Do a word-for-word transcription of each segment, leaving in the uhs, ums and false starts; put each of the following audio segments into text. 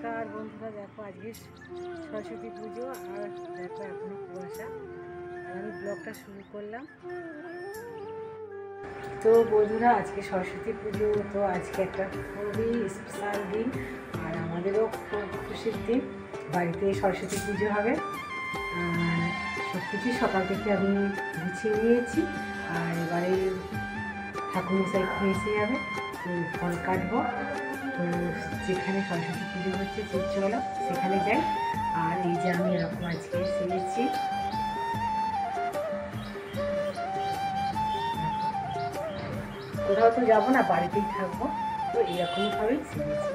নমস্কার বন্ধুরা, দেখো আজকে সরস্বতী পুজো আর দেখো এখনো কুয়াশা, আর আমি ব্লগটা শুরু করলাম। তো বন্ধুরা, আজকে সরস্বতী পুজো, তো আজকে একটা খুবই স্পেশাল দিন আর আমাদেরও খুব খুশির দিন। বাড়িতে সরস্বতী পুজো হবে, সব কিছু সকাল থেকে আমি গুছিয়ে নিয়েছি। আর এবারে ঠাকুরমশাই এসে যাবে, তো ফল কাটবো। তো যেখানে সরস্বতী পুজো হচ্ছে চলো সেখানে যাই। আর এই যে আমি এরকম আজকে সেরেছি, কোথাও তো যাবো না, বাড়িতেই থাকবো, তো এরকমভাবেই সেরেছি।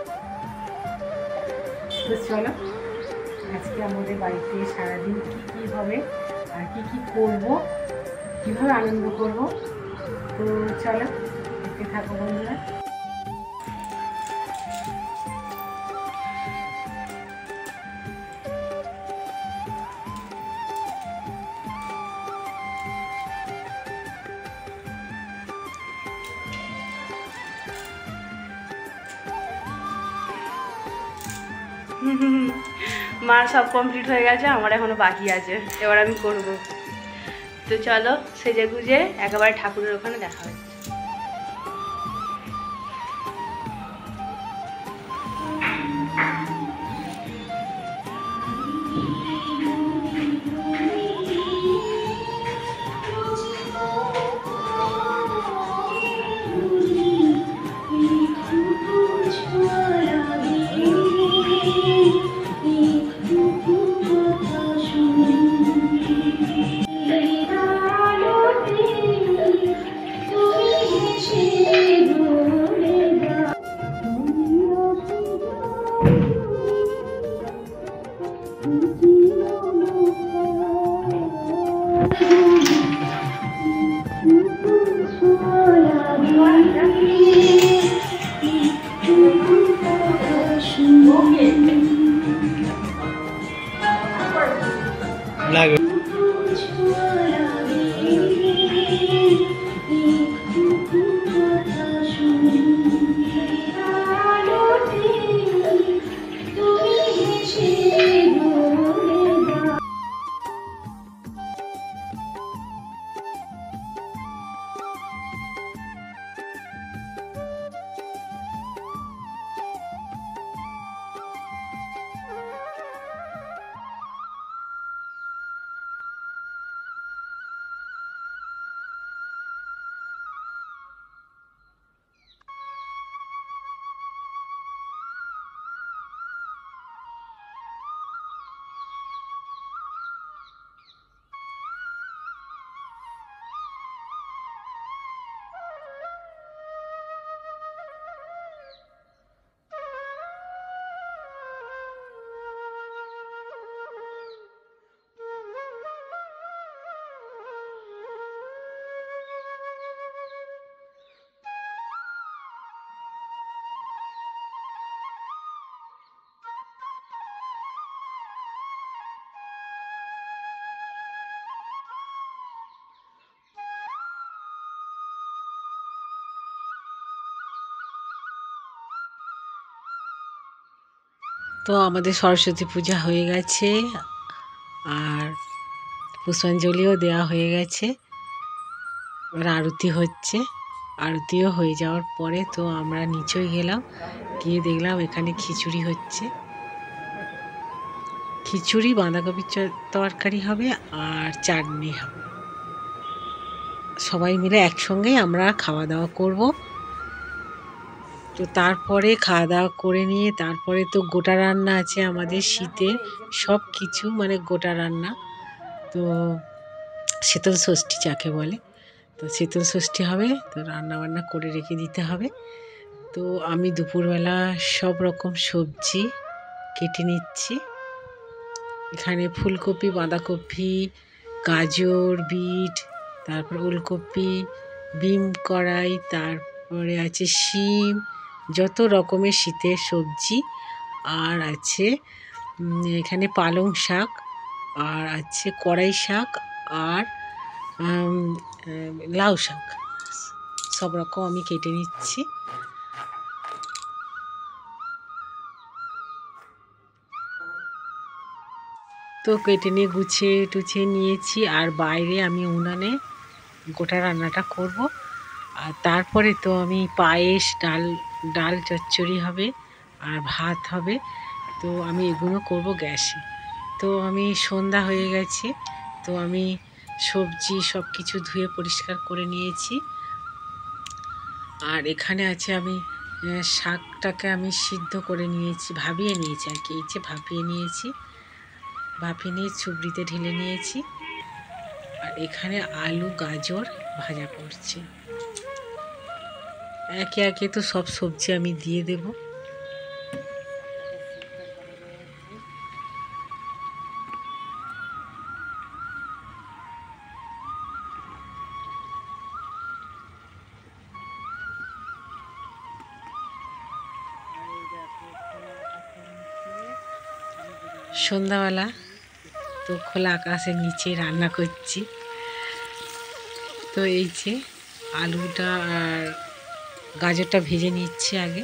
তো চলো আজকে আমাদের বাড়িতে সারাদিন কী কী হবে আর কী কী করবো, কীভাবে আনন্দ করবো, তো চলো দেখতে থাকো বন্ধুরা। মার সব কমপ্লিট হয়ে গেছে, আমার এখনো বাকি আছে, এবার আমি করব। তো চলো সেজে গুজে একেবারে ঠাকুরের ওখানে দেখা হচ্ছে। লাগে তো আমাদের সরস্বতী পূজা হয়ে গেছে আর পুষ্পাঞ্জলিও দেওয়া হয়ে গেছে, এবার আরতি হচ্ছে। আরতিও হয়ে যাওয়ার পরে তো আমরা নিচে গেলাম, গিয়ে দেখলাম এখানে খিচুড়ি হচ্ছে। খিচুড়ি, বাঁধাকপির তরকারি হবে আর চাটনি হবে। সবাই মিলে একসঙ্গেই আমরা খাওয়া দাওয়া করব। তো তারপরে খাওয়া দাওয়া করে নিয়ে তারপরে তো গোটা রান্না আছে আমাদের শীতে, সব কিছু মানে গোটা রান্না। তো শীতল ষষ্ঠী যাকে বলে, তো শীতল ষষ্ঠী হবে, তো রান্না বান্না করে রেখে দিতে হবে। তো আমি দুপুরবেলা সব রকম সবজি কেটে নিচ্ছি। এখানে ফুলকপি, বাঁধাকপি, গাজর, বিট, তারপর ওলকপি, বিম কড়াই, তারপরে আছে শিম, যত রকমের শীতের সবজি, আর আছে এখানে পালং শাক, আর আছে কড়াই শাক, আর লাউ শাক, সব রকম আমি কেটে নিচ্ছি। তো কেটে নিয়ে গুছিয়ে টুছিয়ে নিয়েছি। আর বাইরে আমি উনানে গোটা রান্নাটা করব। আর তারপরে তো আমি পায়েস, ডাল ডাল চচ্চড়ি হবে আর ভাত হবে। তো আমি এগুলো করব গ্যাসে। তো আমি সন্ধ্যা হয়ে গেছে, তো আমি সবজি সব কিছু ধুয়ে পরিষ্কার করে নিয়েছি। আর এখানে আছে আমি শাকটাকে আমি সিদ্ধ করে নিয়েছি, ভাপিয়ে নিয়েছি আর কি। এই যে ভাপিয়ে নিয়েছি, ভাপিয়ে নিয়ে চুবড়িতে ঢেলে নিয়েছি। আর এখানে আলু গাজর ভাজা করছি। একে একে তো সব সবজি আমি দিয়ে দেব। সন্ধ্যাবেলা তো খোলা আকাশের নিচে রান্না করছি। তো এই যে আলুটা আর গাজরটা ভেজে নিচ্ছি আগে।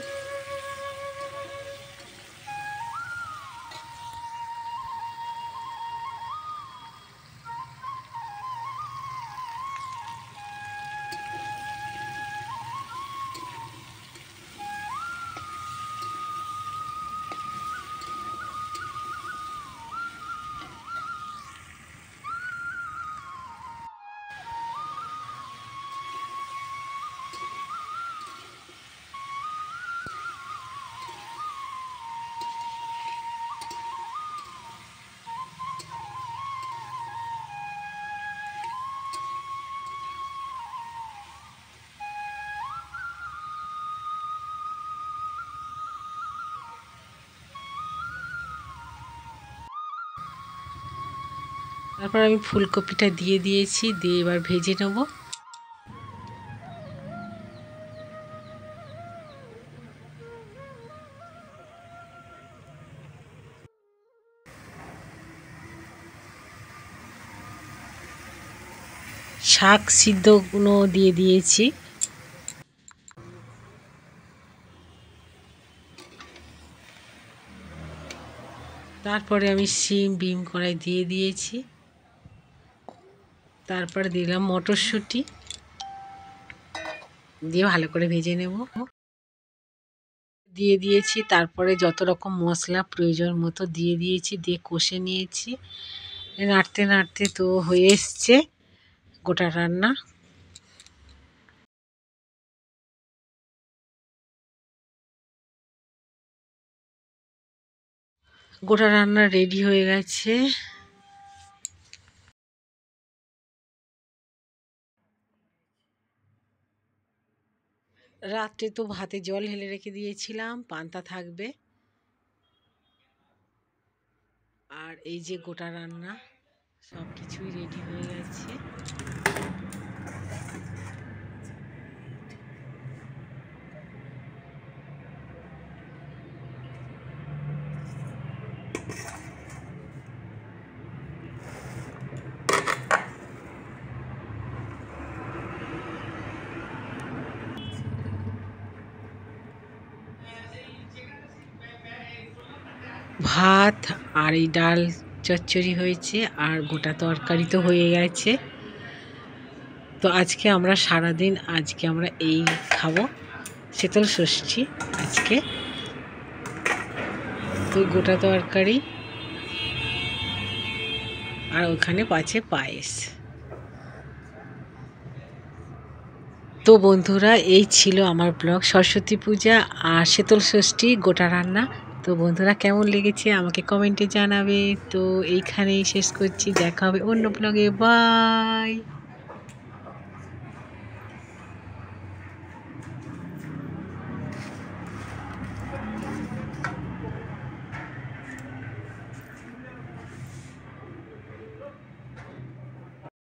তারপর আমি ফুলকপিটা দিয়ে দিয়েছি, দিয়ে এবার ভেজে নেব। শাক সিদ্ধগুলো দিয়ে দিয়েছি। তারপরে আমি শিম বিম কড়াই দিয়ে দিয়েছি। তারপরে দিলাম মটরশুঁটি, দিয়ে ভালো করে ভেজে নেব। দিয়ে দিয়েছি, তারপরে যত রকম মশলা প্রয়োজন মতো দিয়ে দিয়েছি, দিয়ে কষে নিয়েছি। নাড়তে নাড়তে তো হয়ে এসছে গোটা রান্না। গোটা রান্না রেডি হয়ে গেছে। রাত্রে তো ভাতে জল ঢেলে রেখে দিয়েছিলাম, পান্তা থাকবে। আর এই যে গোটা রান্না সব কিছুই রেডি হয়ে গেছে। ভাত আর এই ডাল চচ্চড়ি হয়েছে, আর গোটা তরকারি তো হয়ে গেছে। তো আজকে আমরা সারাদিন আজকে আমরা এই খাবো, শীতল ষষ্ঠী আজকে। তো গোটা তরকারি আর ওখানে পাচ্ছে পায়েস। তো বন্ধুরা, এই ছিল আমার ব্লগ সরস্বতী পূজা আর শীতল ষষ্ঠী গোটা রান্না। তো বন্ধুরা, কেমন লেগেছে আমাকে কমেন্টে জানাবে। তো এইখানেই শেষ করছি, দেখা হবে অন্য ব্লগে। বাই।